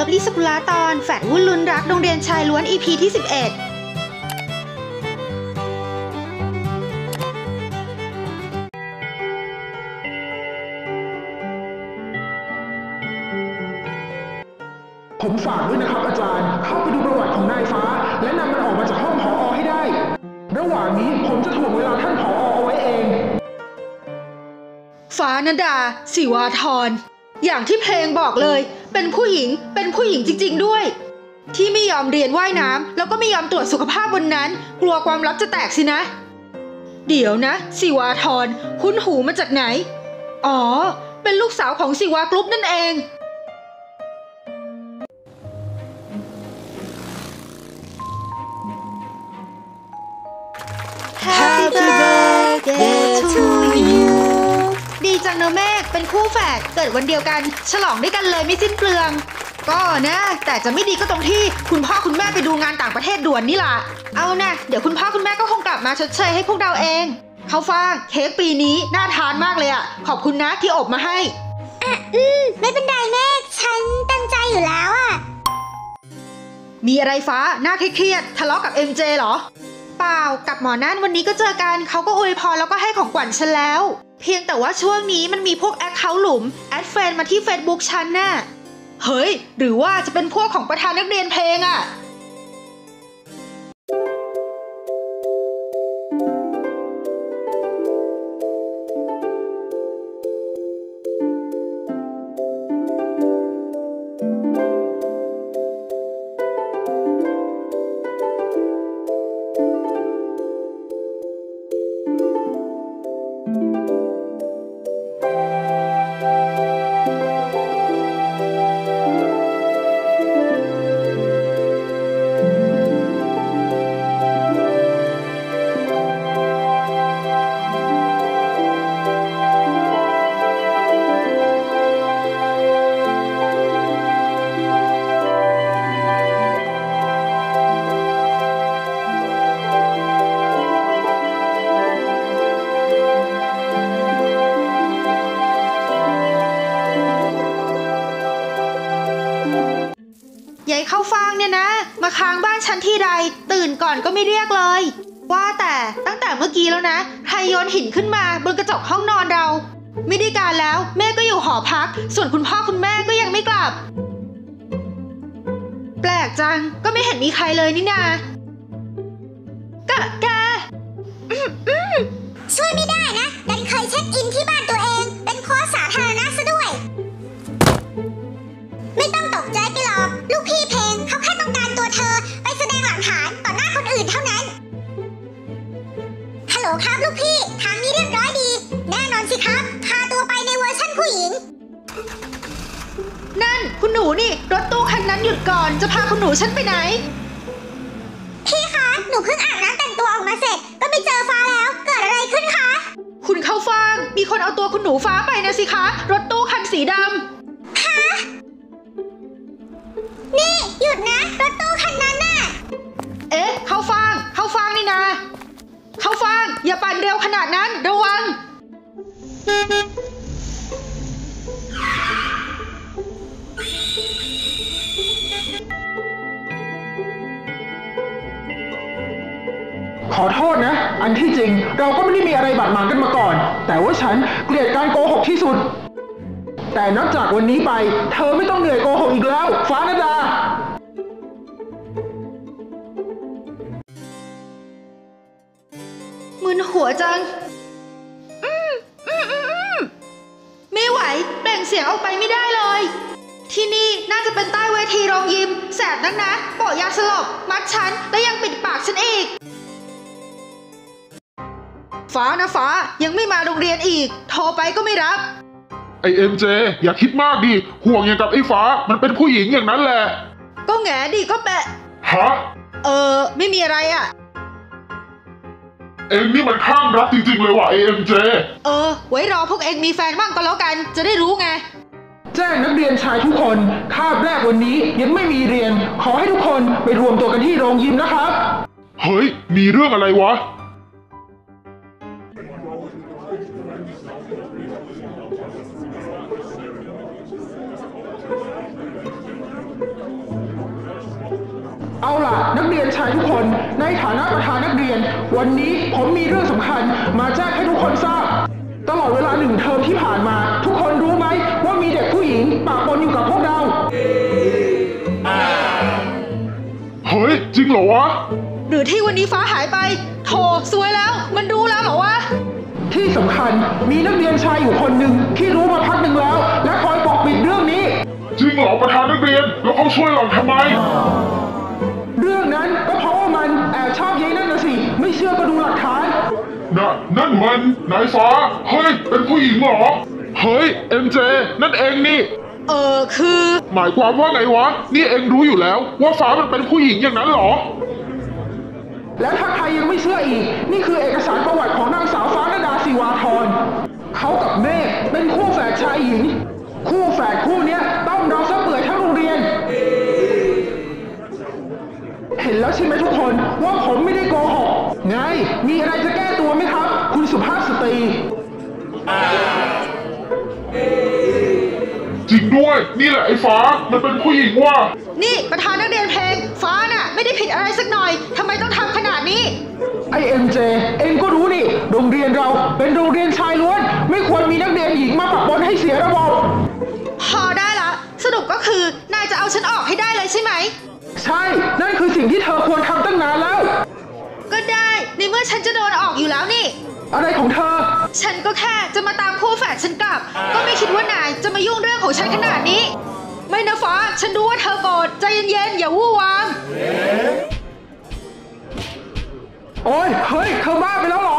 ลิฟลี่สกุลาตอนแฝดวุ่นลุ้นรักโรงเรียนชายล้วน EP ที่ 11 ผมฝากด้วยนะครับอาจารย์เข้าไปดูประวัติของนายฟ้าและนำมันออกมาจากห้องผอ.ให้ได้ระหว่างนี้ผมจะถ่วงเวลาท่านผอ.เอาไว้เองฟ้านดาศิวาธรอย่างที่เพลงบอกเลยเป็นผู้หญิงจริงๆด้วยที่ไม่ยอมเรียนว่ายน้ำแล้วก็ไม่ยอมตรวจสุขภาพวันนั้นกลัวความลับจะแตกสินะเดี๋ยวนะศิวาธรคุ้นหูมาจากไหนอ๋อเป็นลูกสาวของศิวากรุ๊ปนั่นเองHappy birthday to you ดีจังเนอะเมฆเป็นคู่แฝดเกิดวันเดียวกันฉลองด้วยกันเลยไม่สิ้นเปลืองก็นะแต่จะไม่ดีก็ตรงที่คุณพ่อคุณแม่ไปดูงานต่างประเทศด่วนนี่ล่ะเอานะเดี๋ยวคุณพ่อคุณแม่ก็คงกลับมาชดเชยให้พวกเราเองข้าวฟ่างเค้กปีนี้น่าทานมากเลยอ่ะขอบคุณนะที่อบมาให้ไม่เป็นไรเมฆฉันเต็มใจอยู่แล้วอ่ะมีอะไรฟ้าหน้าเครียดทะเลาะกับ MJ เหรอเปล่ากับหมอนั่นวันนี้ก็เจอกันเขาก็อวยพรแล้วก็ให้ของขวัญฉันแล้วเพียงแต่ว่าช่วงนี้มันมีพวกแอคเคาท์หลุมแอดเฟรนด์มาที่ Facebook ฉันน่ะเฮ้ยหรือว่าจะเป็นพวกของประธานนักเรียนเพลงอ่ะยายเข้าฟางเนี่ยนะมาค้างบ้านฉันที่ใดตื่นก่อนก็ไม่เรียกเลยว่าแต่ตั้งแต่เมื่อกี้แล้วนะใครโยนหินขึ้นมาบนกระจกห้องนอนเราไม่ได้การแล้วแม่ก็อยู่หอพักส่วนคุณพ่อคุณแม่ก็ยังไม่กลับแปลกจังก็ไม่เห็นมีใครเลยนี่นาแกช่วยไม่ได้นะดันเคยเช็คอินที่บ้านตัวเองเป็นโค้ชสาธารณะซะด้วยไม่ต้องตกใจไปหรอกลูกพี่เพลงเขาแค่ต้องการตัวเธอไปแสดงหลักฐานต่อหน้าคนอื่นเท่านั้นฮัลโหลครับลูกพี่ทางนี้เรียบร้อยดีแน่นอนสิครับพาตัวไปในเวอร์ชั่นผู้หญิงนั่นคุณหนูนี่รถตู้คันนั้นหยุดก่อนจะพาคุณหนูฉันไปไหนพี่คะหนูเพิ่งอาบน้ำแต่งตัวออกมาเสร็จก็ไปเจอฟ้าแล้วเกิดอะไรขึ้นคะคุณเข้าฟางมีคนเอาตัวคุณหนูฟ้าไปนะสิคะรถตู้คันสีดำฮะนี่หยุดนะรถตู้คันนั้นน่ะเอ๊ะเข้าฟางนี่นะเข้าฟางอย่าปั่นเร็วขนาดนั้นระวังขอโทษนะอันที่จริงเราก็ไม่ได้มีอะไรบาดหมางกันมาก่อนแต่ว่าฉันเกลียดการโกหกที่สุดแต่นับจากวันนี้ไปเธอไม่ต้องเหนื่อยโกหกอีกแล้วฟ้านดามึนหัวจังไม่ไหวเปล่งเสียงออกไปไม่ได้เลยที่นี่น่าจะเป็นใต้เวทีโรงยิมแสบนักนะโปะยาสลบมัดฉันแล้วยังปิดปากฉันอีกฟ้านะฟ้ายังไม่มาโรงเรียนอีกโทรไปก็ไม่รับไอเอ็มเจอย่าคิดมากดิห่วงอย่างกับไอ้ฟ้ามันเป็นผู้หญิงอย่างนั้นแหละก็แง่ดิก็แปะฮะไม่มีอะไรอ่ะเอ็งนี่มันข้างรักจริงๆเลยว่ะไอเอ็มเจไว้รอพวกเอ็งมีแฟนบ้างก็แล้วกันจะได้รู้ไงแจ้งนักเรียนชายทุกคนคาบแรกวันนี้ยังไม่มีเรียนขอให้ทุกคนไปรวมตัวกันที่โรงยิมนะครับเฮ้ยมีเรื่องอะไรวะเเอาล่ะนักเรียนชายทุกคนในฐานะประธานนักเรียนวันนี้ผมมีเรื่องสำคัญมาแจ้งให้ทุกคนทราบตลอดเวลา1 เทอมที่ผ่านมาทุกคนรู้ไหมว่ามีเด็กผู้หญิงปะปนอยู่กับพวกเราเฮ้ย จริงเหรอวะหรือที่วันนี้ฟ้าหายไปโถซวยแล้วมันรู้แล้วเหรอวะที่สำคัญมีนักเรียนชายอยู่คนหนึ่งที่รู้มาพักหนึ่งแล้ว และคอยปกปิดเรื่องนี้จริงเหรอประธานนักเรียนแล้วเขาช่วยเราทำไมเรื่องนั้นก็เพราะว่ามันแอบชอบยายนั่นนะสิไม่เชื่อก็ดูหลักฐานนั่นมันนายฟ้า เฮ้ย เป็นผู้หญิงเหรอ เฮ้ย MJ นั่นเองนี่คือหมายความว่าไงวะ นี่เองรู้อยู่แล้ว ว่าฟ้ามันเป็นผู้หญิงอย่างนั้นเหรอแล้วถ้าใครยังไม่เชื่ออีกนี่คือเอกสารประวัติของนางสาวฟ้านดาศิวาธรเขากับเมฆเป็นคู่แฝดชายหญิงคู่แฝดคู่เนี้ยต้องเราซะเปื่อยทั้งโรงเรียน เห็นแล้วใช่ไหมทุกคนว่าผมไม่ได้โกหกไงมีอะไรจะแก้ตัวไหมครับ คุณสุภาพสตรีจริงด้วย นี่แหละไอ้ฟ้า มันเป็นผู้หญิงว่ะนี่ประธานนักเรียนเพลงฟ้าน่ะไม่ได้ผิดอะไรสักหน่อยทำไมต้องทำขนาดนี้ไอMJ เองก็รู้นี่โรงเรียนเราเป็นโรงเรียนชายล้วนไม่ควรมีนักเรียนหญิงมาปะปนให้เสียระบบพอได้ละสรุปก็คือนายจะเอาฉันออกให้ได้เลยใช่ไหมใช่นั่นคือสิ่งที่เธอควรทำตั้งนานแล้วก็ได้ในเมื่อฉันจะโดนออกอยู่แล้วนี่อะไรของเธอฉันก็แค่จะมาตามคู่แฝดฉันกลับ ก็ไม่คิดว่านายจะมายุ่งเรื่องของฉันขนาดนี้ ไม่นะฟ้าฉันรู้ว่าเธอโกรธใจเย็นๆอย่าวู่วามโอ้ยเฮ้ยเธอบ้าไปแล้วเหรอ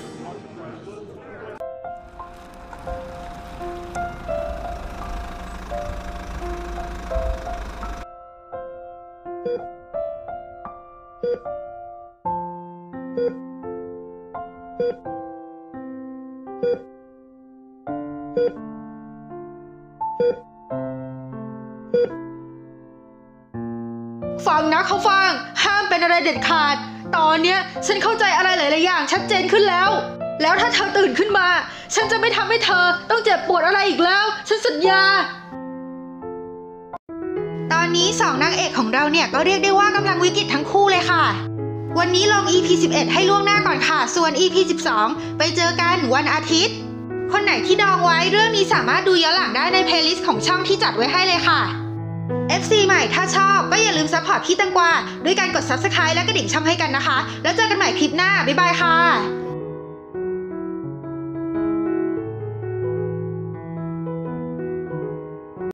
ฟังนะเขาฟังห้ามเป็นอะไรเด็ดขาดตอนเนี้ยฉันเข้าใจอะไรหลายๆอย่างชัดเจนขึ้นแล้วแล้วถ้าเธอตื่นขึ้นมาฉันจะไม่ทำให้เธอต้องเจ็บปวดอะไรอีกแล้วฉันสัญญาตอนนี้2 นางเอกของเราเนี่ยก็เรียกได้ว่ากำลังวิกฤตทั้งคู่เลยค่ะวันนี้ลง EP 11 ให้ล่วงหน้าก่อนค่ะส่วน EP 12 ไปเจอกันวันอาทิตย์คนไหนที่ดองไว้เรื่องนี้สามารถดูย้อนหลังได้ในเพลย์ลิสต์ของช่องที่จัดไว้ให้เลยค่ะFC ใหม่ถ้าชอบก็อย่าลืมซัพพอร์ตพี่แตงกวาด้วยการกด Subscribe และกระดิ่งช่องให้กันนะคะแล้วเจอกันใหม่คลิปหน้าบ๊ายบายค่ะ